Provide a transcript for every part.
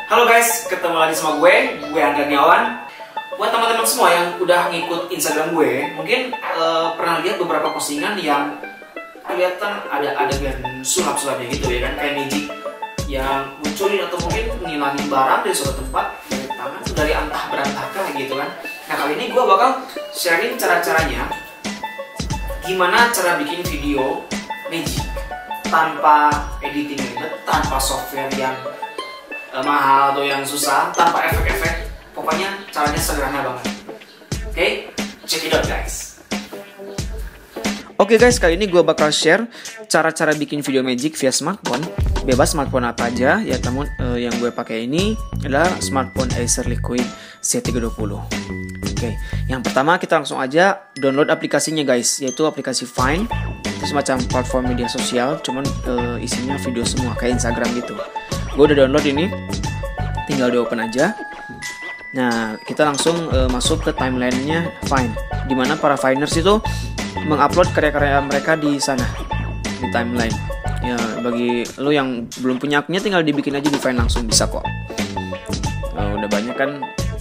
Halo guys, ketemu lagi sama gue Andaniawan. Buat teman-teman semua yang udah ngikut Instagram gue, mungkin pernah lihat beberapa postingan yang kelihatan ada adegan sulap-sulapnya gitu ya kan, kayak magic yang munculin atau mungkin ngilangin barang dari suatu tempat dari tangan dari antah berantahkah gitu kan. Nah kali ini gue bakal sharing cara-caranya gimana cara bikin video magic tanpa editing ribet, tanpa software yang mahal atau yang susah, tanpa efek-efek. Pokoknya caranya sederhana banget. Oke, check it out guys. Oke guys, kali ini gue bakal share cara-cara bikin video magic via smartphone. Bebas smartphone apa aja ya teman. Yang gue pakai ini adalah smartphone Acer Liquid C320. Oke, yang pertama kita langsung aja download aplikasinya guys, yaitu aplikasi Vine. Itu semacam platform media sosial, cuman isinya video semua kayak Instagram gitu. Gue udah download ini, tinggal di open aja. Nah, kita langsung masuk ke timelinenya Vine, dimana para Viners itu mengupload karya-karya mereka di sana, di timeline. Ya, bagi lo yang belum punya akunnya tinggal dibikin aja di Vine langsung bisa kok. Udah banyak kan.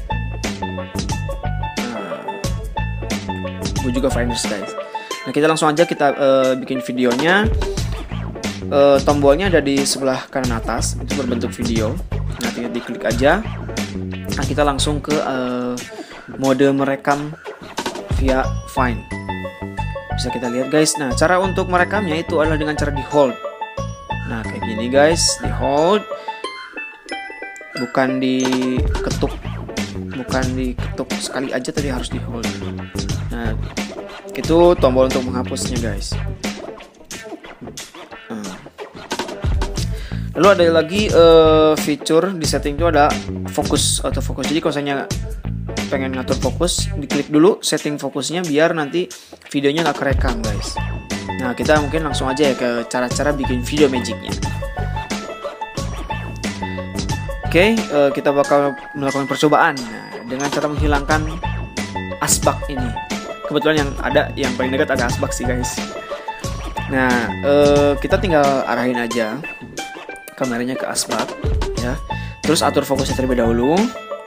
Gue juga Viners guys. Nah, kita langsung aja kita bikin videonya. Tombolnya ada di sebelah kanan atas, itu berbentuk video. Nah, tinggal diklik aja. Nah, kita langsung ke mode merekam via Vine. Bisa kita lihat guys. Nah, cara untuk merekamnya itu adalah dengan cara di hold. Nah, kayak gini guys, di hold. Bukan diketuk. Bukan diketuk sekali aja, tadi harus di hold. Nah, itu tombol untuk menghapusnya guys. Lalu ada lagi fitur di setting itu ada fokus, autofocus. Jadi kalau misalnya pengen ngatur fokus, diklik dulu setting fokusnya biar nanti videonya nggak kerekam guys. Nah, kita mungkin langsung aja ya ke cara-cara bikin video magicnya. Oke, kita bakal melakukan percobaan dengan cara menghilangkan asbak ini. Kebetulan yang ada, yang paling dekat ada asbak sih guys. Nah, kita tinggal arahin aja kameranya ke asbak ya. Terus atur fokusnya terlebih dahulu.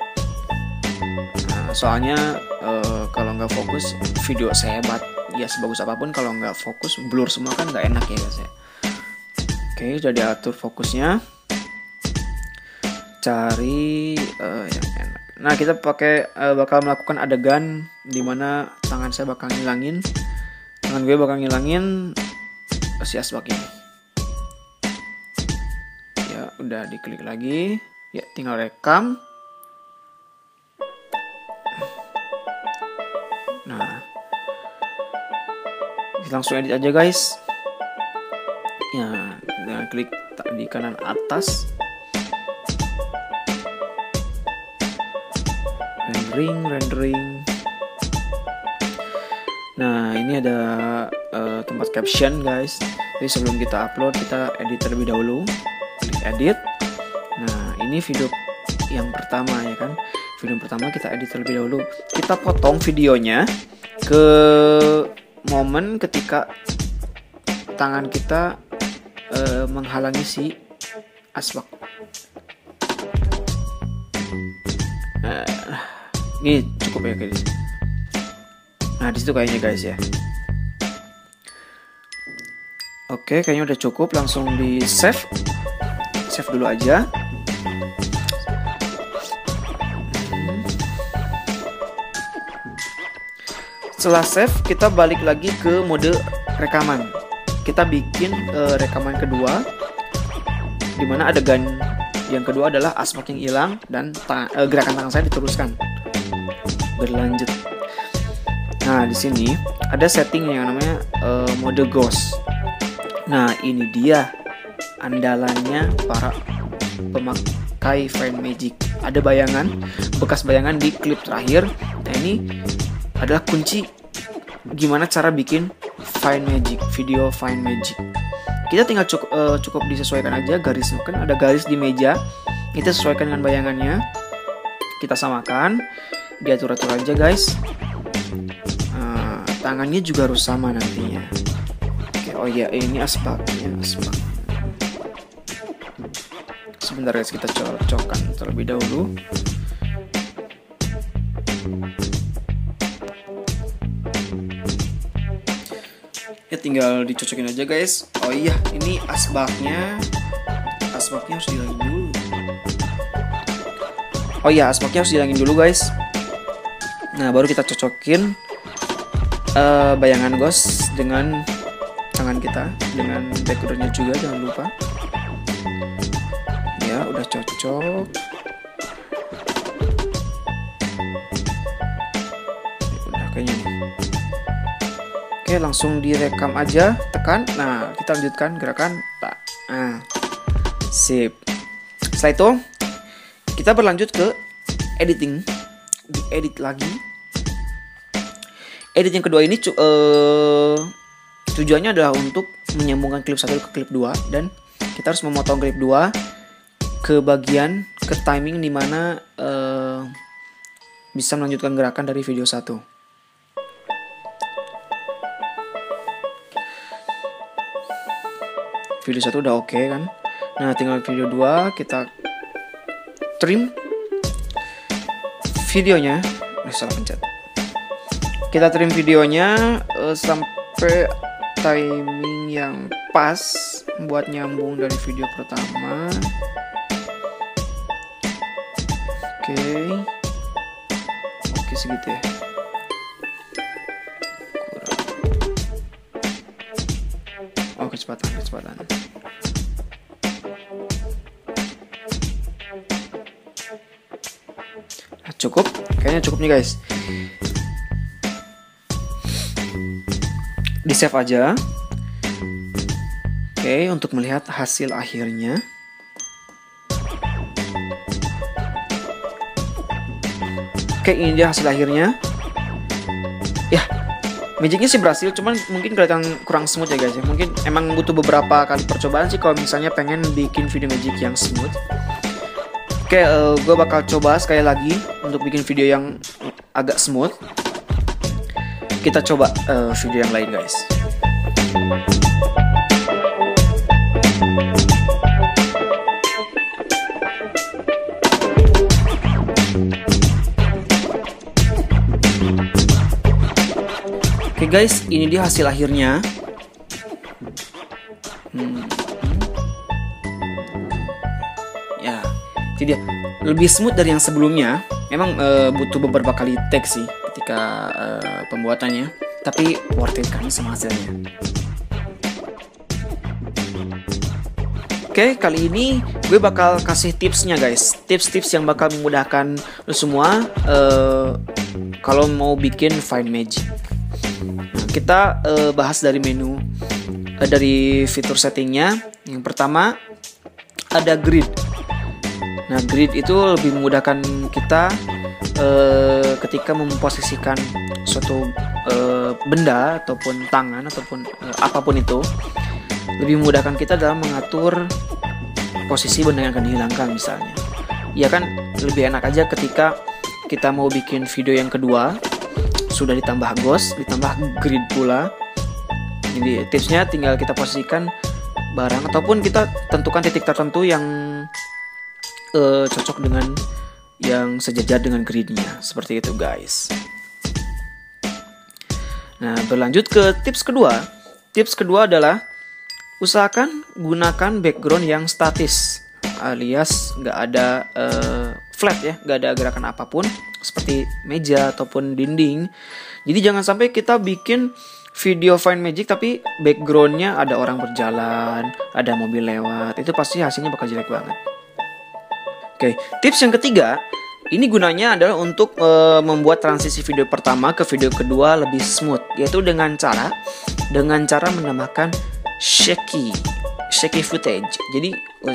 Nah, soalnya kalau nggak fokus video sehebat ya sebagus apapun, kalau nggak fokus blur semua kan nggak enak ya guys ya. Oke, udah diatur fokusnya. Cari yang enak. Nah, kita bakal melakukan adegan dimana tangan saya bakal ngilangin, tangan gue bakal ngilangin si asbak ini. Ya, udah diklik lagi. Ya, tinggal rekam. Nah, langsung edit aja guys. Ya, dengan klik di kanan atas. Rendering. Nah, ini ada tempat caption guys. Jadi sebelum kita upload, kita edit terlebih dahulu. Klik edit. Nah, ini video yang pertama ya kan. Video yang pertama kita edit terlebih dahulu. Kita potong videonya ke momen ketika tangan kita menghalangi si asbak. Ini cukup ya guys. Nah, disitu kayaknya guys ya. Oke, kayaknya udah cukup. Langsung di save dulu aja. Setelah save, kita balik lagi ke mode rekaman. Kita bikin rekaman kedua, dimana adegan yang kedua adalah asbak yang hilang dan gerakan tangan saya diteruskan berlanjut. Nah, di sini ada setting yang namanya mode ghost. Nah, ini dia andalannya para pemakai Vine Magic. Ada bayangan, bekas bayangan di klip terakhir. Nah, ini adalah kunci gimana cara bikin Vine Magic, video Vine Magic. Kita tinggal cukup disesuaikan aja garisnya, kan ada garis di meja. Kita sesuaikan dengan bayangannya. Kita samakan, diatur-atur aja guys. Tangannya juga harus sama nantinya. Oke, oh ya, ini asbaknya, asbak Sebentar guys, kita cocokkan terlebih dahulu. Ya tinggal dicocokin aja guys. Oh iya, ini asbaknya harus dihilangin dulu. Oh iya, asbaknya harus dihilangin dulu guys. Nah, baru kita cocokin bayangan ghost dengan tangan kita, dengan backgroundnya juga jangan lupa. Ya, udah cocok. Udah kayaknya nih. Oke, langsung direkam aja, tekan. Nah, kita lanjutkan gerakan. Nah, sip. Setelah itu, kita berlanjut ke editing. Diedit lagi. Edit yang kedua ini tujuannya adalah untuk menyambungkan klip 1 ke klip 2, dan kita harus memotong klip 2 ke bagian, ke timing dimana bisa melanjutkan gerakan dari video 1. Video 1 udah oke kan. Nah, tinggal video 2 kita trim videonya. Salah pencet. Kita trim videonya sampai timing yang pas buat nyambung dari video pertama. Oke segitu ya. Oh, kecepatan. Nah, cukup, kayaknya cukup nih guys. Di save aja. Oke, untuk melihat hasil akhirnya. Oke, ini dia hasil akhirnya. Ya, magicnya sih berhasil, cuman mungkin kelihatan kurang smooth ya guys ya. Mungkin emang butuh beberapa kali percobaan sih kalau misalnya pengen bikin video magic yang smooth. Oke, gue bakal coba sekali lagi untuk bikin video yang agak smooth. Kita coba video yang lain guys. Oke guys, ini dia hasil akhirnya. Ya, itu dia. Lebih smooth dari yang sebelumnya. Emang butuh beberapa kali take sih ketika pembuatannya, tapi worth it kan sama hasilnya. Oke, kali ini gue bakal kasih tipsnya guys. Tips-tips yang bakal memudahkan lo semua kalau mau bikin Find Magic. Nah, kita bahas dari menu, dari fitur settingnya. Yang pertama ada grid. Nah, grid itu lebih memudahkan kita ketika memposisikan suatu benda ataupun tangan ataupun apapun itu. Lebih memudahkan kita dalam mengatur posisi benda yang akan dihilangkan misalnya. Ya kan, lebih enak aja ketika kita mau bikin video yang kedua sudah ditambah ghost, ditambah grid pula. Jadi tipsnya tinggal kita posisikan barang ataupun kita tentukan titik tertentu yang cocok dengan yang sejajar dengan gridnya, seperti itu guys. Nah, berlanjut ke tips kedua. Tips kedua adalah usahakan gunakan background yang statis, alias nggak ada flat ya, nggak ada gerakan apapun seperti meja ataupun dinding. Jadi jangan sampai kita bikin video Find Magic tapi backgroundnya ada orang berjalan, ada mobil lewat, itu pasti hasilnya bakal jelek banget. Oke, tips yang ketiga, ini gunanya adalah untuk membuat transisi video pertama ke video kedua lebih smooth, yaitu dengan cara menambahkan shaky footage. Jadi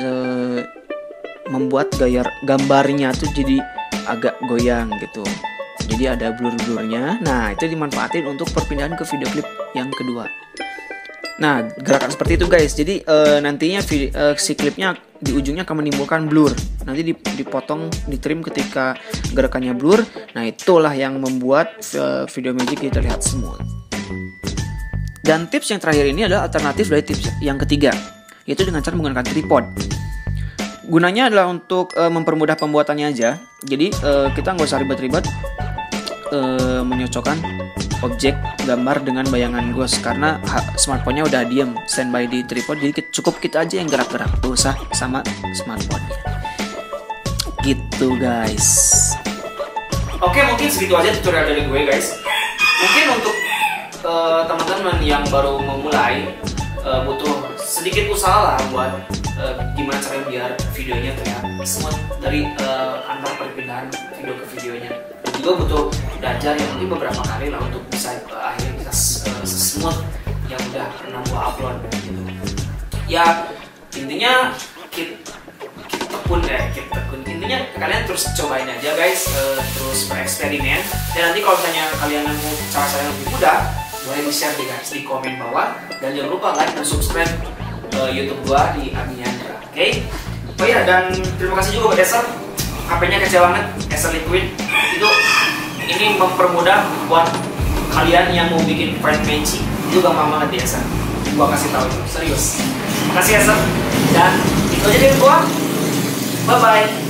membuat gaya gambarnya tuh jadi agak goyang gitu. Jadi ada blur-blurnya. Nah, itu dimanfaatin untuk perpindahan ke video klip yang kedua. Nah, gerakan seperti itu guys. Jadi nantinya si klipnya di ujungnya akan menimbulkan blur. Nanti dipotong, ditrim ketika gerakannya blur. Nah, itulah yang membuat video magic kita terlihat smooth. Dan tips yang terakhir ini adalah alternatif dari tips yang ketiga, yaitu dengan cara menggunakan tripod. Gunanya adalah untuk mempermudah pembuatannya aja. Jadi kita nggak usah ribet-ribet menyocokkan objek gambar dengan bayangan ghost, karena smartphone-nya udah diem standby di tripod, jadi cukup kita aja yang gerak-gerak, gak usah sama smartphone-nya. Gitu guys. Oke, mungkin segitu aja tutorial dari gue guys. Mungkin untuk teman-teman yang baru memulai butuh sedikit usaha lah buat gimana caranya biar videonya terlihat smooth dari antar perpindahan video ke videonya. Dan juga butuh belajar yang mungkin beberapa kali lah untuk bisa akhirnya bisa smooth yang udah pernah gua upload gitu. Ya intinya kita tekun. Intinya kalian terus cobain aja guys, terus bereksperimen. Dan nanti kalau misalnya kalian nemu cara-cara yang lebih mudah, boleh di-share guys di komen bawah, dan jangan lupa like dan subscribe YouTube gua di Abiyandra. Oke? Oh iya, dan terima kasih juga buat Acer. HP-nya kecil banget, Acer Liquid. Ini mempermudah buat kalian yang mau bikin friend matching. Itu gampang banget di Acer. Gua kasih tahu itu, serius. Makasih Acer. Dan itu aja dari gua. Bye bye.